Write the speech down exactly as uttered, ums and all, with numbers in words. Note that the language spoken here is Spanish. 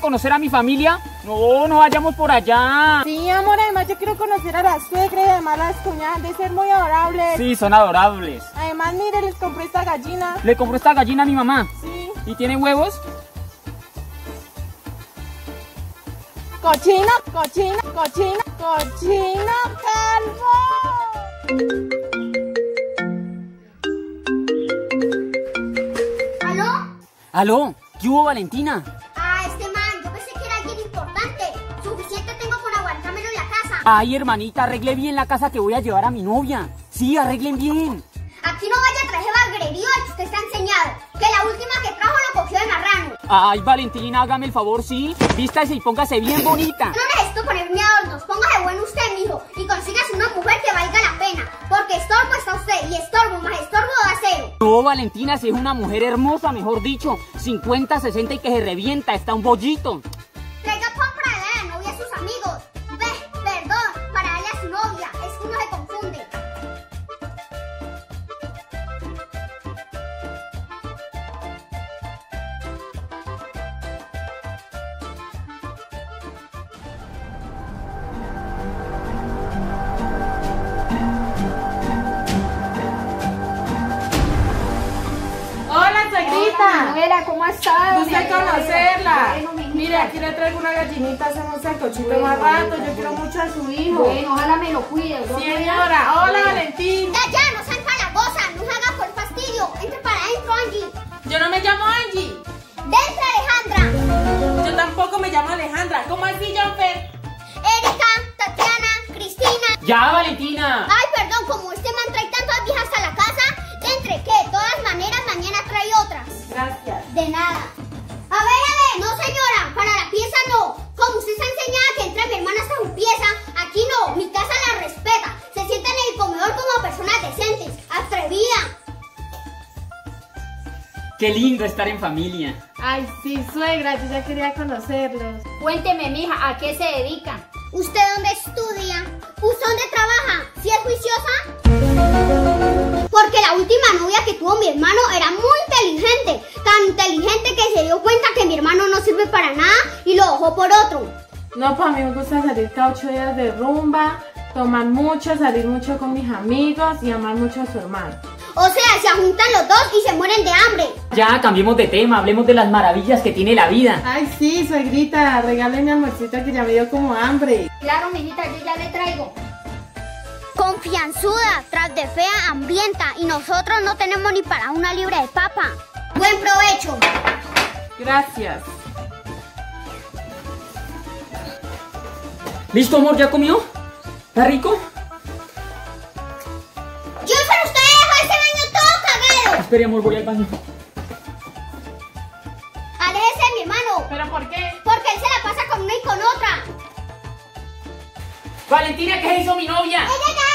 conocer a mi familia? No, no vayamos por allá. Sí, amor, además yo quiero conocer a la suegra y además las cuñadas, de ser muy adorables. Sí, son adorables. Además, mire, les compré esta gallina. ¿Le compró esta gallina a mi mamá? Sí. ¿Y tiene huevos? Cochino, cochino, cochino, cochino calvo. ¿Aló? ¿Aló? ¿Qué hubo, Valentina? Ah, este man, yo pensé que era alguien importante. Suficiente tengo con aguantármelo en la casa. Ay, hermanita, arregle bien la casa que voy a llevar a mi novia. Sí, arreglen bien. Aquí no vaya a traer bagrerío al que usted está enseñado. Que la última que trajo lo cogió de marrano. Ay, Valentina, hágame el favor, sí. Vístase y póngase bien bonita. No necesito ponerme adornos. Póngase bueno usted, mijo. Y consígase una mujer que valga la pena. Porque estorbo está usted. Y estorbo más estorbo da cero. No, Valentina, si es una mujer hermosa, mejor dicho. cincuenta, sesenta y que se revienta. Está un bollito. Traiga pan para darle a la novia a sus amigos. Ve, perdón, para darle a su novia. Es que uno se confunde. Hola, suegrita. Manuela, ¿cómo has estado? Gusto de conocerla. Bueno, mijita. Mire, aquí le traigo una gallinita, hacemos el cochito Bueno, más rato. bonita, Yo quiero bueno. mucho a su hijo. Bueno, ojalá me lo cuide. ¿no? Sí, señora. Hola, Valentín. Ya, ya, no sean palagosa. No se haga por fastidio. Entre para adentro, Angie. Yo no me llamo Angie. Dentro, Alejandra. Yo tampoco me llamo Alejandra. ¿Cómo así, Jonfer? Erika, Tatiana, Cristina. Ya, Valentina. Ay, perdón, como este man trae tantas viejas a la casa, entre que de todas maneras mañana trae otras. Gracias. De nada. A ver, a ver, no señora, para la pieza no. Como usted está enseñada que entre mi hermana hasta su pieza, aquí no, mi casa la respeta. Se sienta en el comedor como personas decentes, atrevida. Qué lindo estar en familia. Ay, sí, suegra, yo ya quería conocerlos. Cuénteme, mija, ¿a qué se dedica? ¿Usted dónde estudia? ¿Usted dónde trabaja? ¿Sí es juiciosa? Porque la última novia que tuvo mi hermano era muy inteligente. Tan inteligente que se dio cuenta que mi hermano no sirve para nada y lo dejó por otro. No, pues a mí me gusta salir cada ocho días de rumba, tomar mucho, salir mucho con mis amigos y amar mucho a su hermano. O sea, se juntan los dos y se mueren de hambre. Ya, cambiemos de tema, hablemos de las maravillas que tiene la vida. Ay, sí, suegrita, regáleme almuercito que ya me dio como hambre. Claro, mijita, yo ya le traigo. Confianzuda, tras de fea, hambrienta y nosotros no tenemos ni para una libra de papa. Buen provecho. Gracias. ¿Listo, amor? ¿Ya comió? ¿Está rico? Yo se usted deja ese baño todo cagado. Espere, amor, voy al baño. Aléjese de mi hermano. ¿Pero por qué? Porque él se la pasa con una y con otra. Valentina, ¿qué hizo mi novia? Ella ya